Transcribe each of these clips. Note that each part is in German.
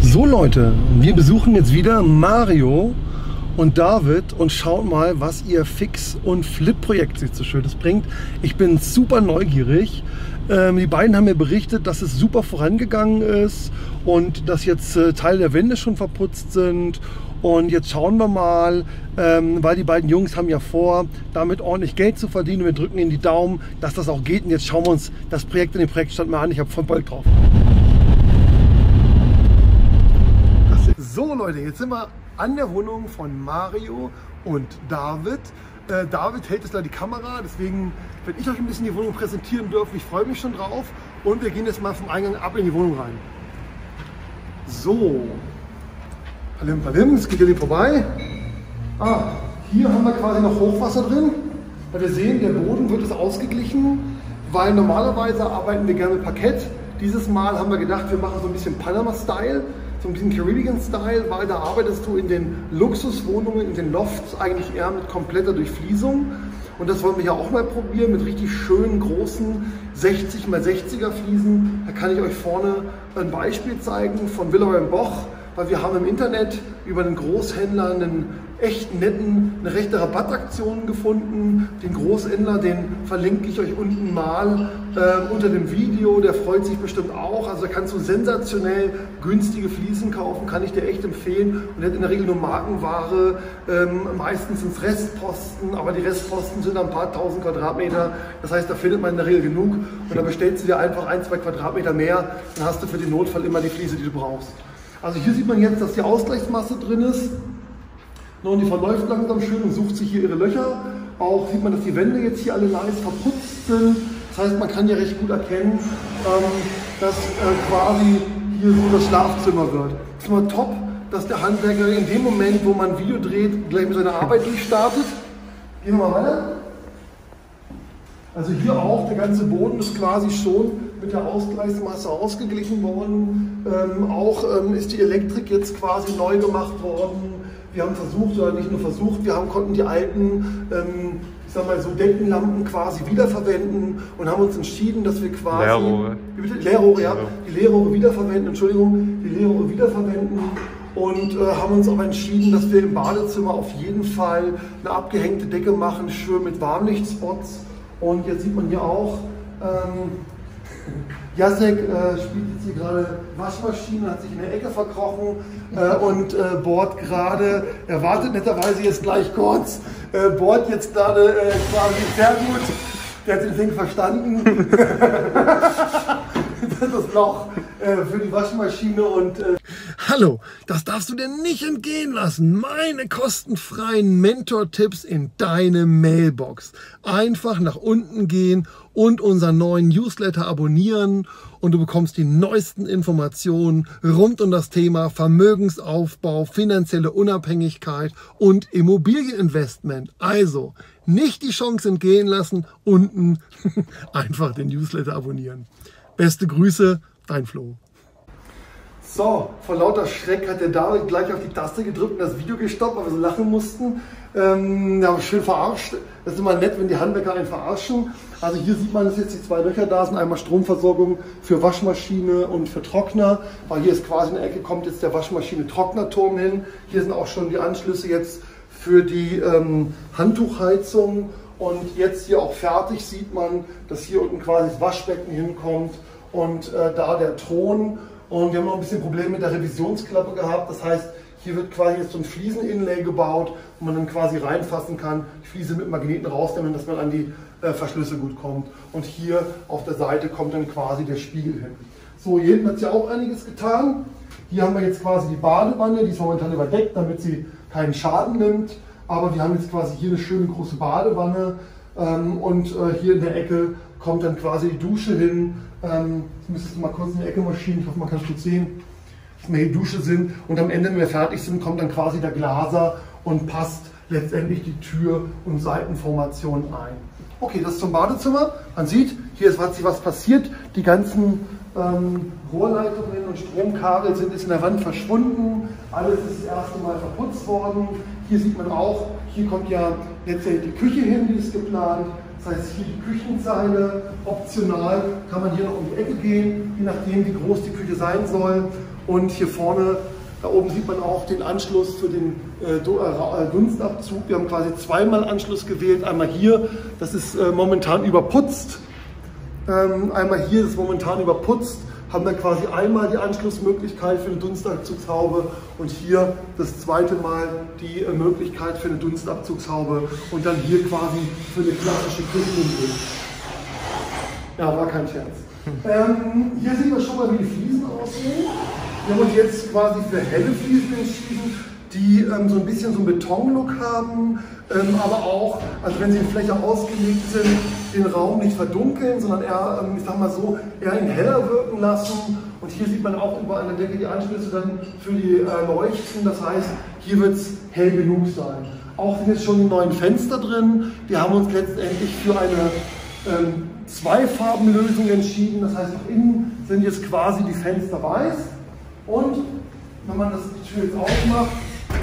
So Leute, wir besuchen jetzt wieder Mario und David und schauen mal, was ihr Fix- und Flip-Projekt sich so Schönes bringt. Ich bin super neugierig. Die beiden haben mir berichtet, dass es super vorangegangen ist und dass jetzt Teile der Wände schon verputzt sind. Und jetzt schauen wir mal, weil die beiden Jungs haben ja vor, damit ordentlich Geld zu verdienen. Wir drücken ihnen die Daumen, dass das auch geht. Und jetzt schauen wir uns das Projekt in dem Projektstand mal an. Ich habe voll Bock drauf. So Leute, jetzt sind wir an der Wohnung von Mario und David. David hält jetzt gleich die Kamera, deswegen werde ich euch ein bisschen die Wohnung präsentieren dürfen. Ich freue mich schon drauf und wir gehen jetzt mal vom Eingang ab in die Wohnung rein. So, Palim Palim, es geht hier vorbei. Hier haben wir quasi noch Hochwasser drin. Weil wir sehen, der Boden wird jetzt ausgeglichen, weil normalerweise arbeiten wir gerne mit Parkett. Dieses Mal haben wir gedacht, wir machen so ein bisschen Panama-Style. So ein bisschen Caribbean-Style, weil da arbeitest du in den Luxuswohnungen, in den Lofts eigentlich eher mit kompletter Durchfließung. Und das wollen wir ja auch mal probieren mit richtig schönen, großen 60 x 60er Fliesen. Da kann ich euch vorne ein Beispiel zeigen von Villeroy & Boch, weil wir haben im Internet über einen Großhändler einen echt netten, eine rechte Rabattaktion gefunden. Den Großhändler, den verlinke ich euch unten mal unter dem Video, der freut sich bestimmt auch. Also da kannst du sensationell günstige Fliesen kaufen, kann ich dir echt empfehlen. Und er hat in der Regel nur Markenware, meistens sind es Restposten, aber die Restposten sind ein paar tausend Quadratmeter. Das heißt, da findet man in der Regel genug und dann bestellst du dir einfach 1-2 Quadratmeter mehr, dann hast du für den Notfall immer die Fliese, die du brauchst. Also hier sieht man jetzt, dass die Ausgleichsmasse drin ist. Und die verläuft langsam schön und sucht sich hier ihre Löcher. Auch sieht man, dass die Wände jetzt hier alle nice verputzt sind. Das heißt, man kann hier recht gut erkennen, dass quasi hier so das Schlafzimmer wird. Es ist immer top, dass der Handwerker in dem Moment, wo man ein Video dreht, gleich mit seiner Arbeit durchstartet. Gehen wir mal weiter. Also hier auch, der ganze Boden ist quasi schon mit der Ausgleichsmasse ausgeglichen worden. Ist die Elektrik jetzt quasi neu gemacht worden. Wir haben versucht, oder nicht nur versucht, konnten die alten, ich sag mal so Deckenlampen quasi wiederverwenden und haben uns entschieden, dass wir quasi Leerrohre wiederverwenden und haben uns aber entschieden, dass wir im Badezimmer auf jeden Fall eine abgehängte Decke machen, schön mit Warmlichtspots. Und jetzt sieht man hier auch, Jacek spielt jetzt hier gerade Waschmaschine, hat sich in der Ecke verkrochen und bohrt gerade, er wartet netterweise jetzt gleich kurz, bohrt jetzt gerade quasi sehr gut, der hat den Ding verstanden, das Loch für die Waschmaschine und Hallo, das darfst du dir nicht entgehen lassen. Meine kostenfreien Mentor-Tipps in deine Mailbox. Einfach nach unten gehen und unseren neuen Newsletter abonnieren und du bekommst die neuesten Informationen rund um das Thema Vermögensaufbau, finanzielle Unabhängigkeit und Immobilieninvestment. Also nicht die Chance entgehen lassen, unten einfach den Newsletter abonnieren. Beste Grüße, dein Flo. So, vor lauter Schreck hat der David gleich auf die Taste gedrückt und das Video gestoppt, weil wir so lachen mussten. Ja, schön verarscht. Das ist immer nett, wenn die Handwerker einen verarschen. Also hier sieht man, dass jetzt die 2 Löcher da sind. Einmal Stromversorgung für Waschmaschine und für Trockner. Weil hier ist quasi in der Ecke, kommt jetzt der Waschmaschine-Trocknerturm hin. Hier sind auch schon die Anschlüsse jetzt für die Handtuchheizung. Und jetzt hier auch fertig sieht man, dass hier unten quasi das Waschbecken hinkommt und da der Thron. Und wir haben noch ein bisschen Probleme mit der Revisionsklappe gehabt. Das heißt, hier wird quasi jetzt so ein Fliesen-Inlay gebaut, wo man dann quasi reinfassen kann, die Fliese mit Magneten rausnehmen, dass man an die Verschlüsse gut kommt. Und hier auf der Seite kommt dann quasi der Spiegel hin. So, hier hinten hat sich auch einiges getan. Hier haben wir jetzt quasi die Badewanne, die ist momentan überdeckt, damit sie keinen Schaden nimmt. Aber wir haben jetzt quasi hier eine schöne große Badewanne und hier in der Ecke kommt dann quasi die Dusche hin. Jetzt müsstest du mal kurz in die Ecke marschieren, ich hoffe, man kann es gut sehen, dass wir hier die Dusche sind. Und am Ende, wenn wir fertig sind, kommt dann quasi der Glaser und passt letztendlich die Tür- und Seitenformation ein. Okay, das zum Badezimmer. Man sieht, hier hat sich was passiert. Die ganzen Rohrleitungen und Stromkabel sind jetzt in der Wand verschwunden. Alles ist das erste Mal verputzt worden. Hier sieht man auch, hier kommt ja letztendlich die Küche hin, die ist geplant. Das heißt, hier die Küchenzeile, optional kann man hier noch um die Ecke gehen, je nachdem wie groß die Küche sein soll. Und hier vorne, da oben sieht man auch den Anschluss für den Dunstabzug. Wir haben quasi zweimal Anschluss gewählt. Einmal hier, das ist momentan überputzt. Einmal hier, das ist momentan überputzt. Haben wir quasi einmal die Anschlussmöglichkeit für eine Dunstabzugshaube und hier das zweite Mal die Möglichkeit für eine Dunstabzugshaube und dann hier quasi für eine klassische Küchenumgebung. Ja, war kein Scherz. Hier sehen wir schon mal, wie die Fliesen aussehen. Wir haben uns jetzt quasi für helle Fliesen entschieden, die so ein bisschen so einen Betonlook haben, aber auch, also wenn sie in Fläche ausgelegt sind, den Raum nicht verdunkeln, sondern eher, ich sag mal so, eher ihn heller wirken lassen. Und hier sieht man auch überall an der Decke die Anschlüsse dann für die Leuchten. Das heißt, hier wird es hell genug sein. Auch sind jetzt schon die neuen Fenster drin. Wir haben uns letztendlich für eine Zweifarbenlösung entschieden. Das heißt, nach innen sind jetzt quasi die Fenster weiß. Und wenn man das die Tür jetzt aufmacht,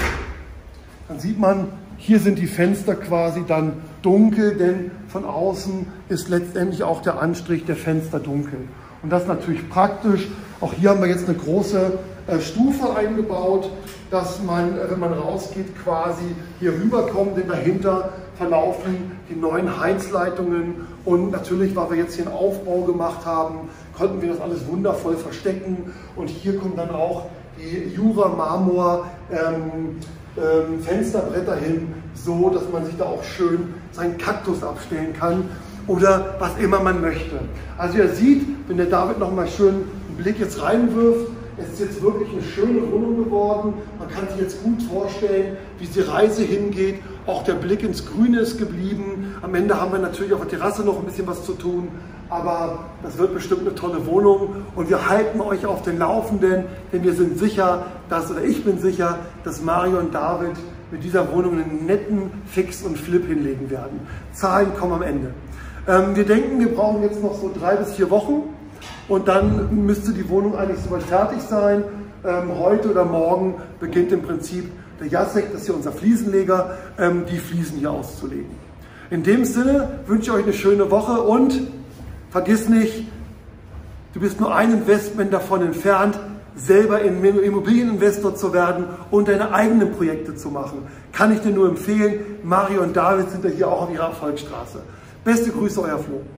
dann sieht man, hier sind die Fenster quasi dann dunkel, denn von außen ist letztendlich auch der Anstrich der Fenster dunkel. Und das ist natürlich praktisch. Auch hier haben wir jetzt eine große Stufe eingebaut, dass man, wenn man rausgeht, quasi hier rüberkommt, denn dahinter verlaufen die neuen Heizleitungen. Und natürlich, weil wir jetzt hier einen Aufbau gemacht haben, konnten wir das alles wundervoll verstecken. Und hier kommen dann auch die Jura Marmor Fensterbretter hin, so dass man sich da auch schön seinen Kaktus abstellen kann oder was immer man möchte. Also ihr seht, wenn der David noch mal schön einen Blick jetzt reinwirft, es ist jetzt wirklich eine schöne Wohnung geworden. Man kann sich jetzt gut vorstellen, wie die Reise hingeht. Auch der Blick ins Grüne ist geblieben. Am Ende haben wir natürlich auf der Terrasse noch ein bisschen was zu tun. Aber das wird bestimmt eine tolle Wohnung. Und wir halten euch auf den Laufenden, denn wir sind sicher, oder ich bin sicher, dass Mario und David mit dieser Wohnung einen netten Fix und Flip hinlegen werden. Zahlen kommen am Ende. Wir denken, wir brauchen jetzt noch so 3 bis 4 Wochen. Und dann müsste die Wohnung eigentlich soweit fertig sein. Heute oder morgen beginnt im Prinzip der Jacek, das ist hier unser Fliesenleger, die Fliesen hier auszulegen. In dem Sinne wünsche ich euch eine schöne Woche und vergiss nicht, du bist nur ein Investment davon entfernt, selber Immobilieninvestor zu werden und deine eigenen Projekte zu machen. Kann ich dir nur empfehlen. Mario und David sind ja hier auch auf ihrer Erfolgsstraße. Beste Grüße, euer Flo.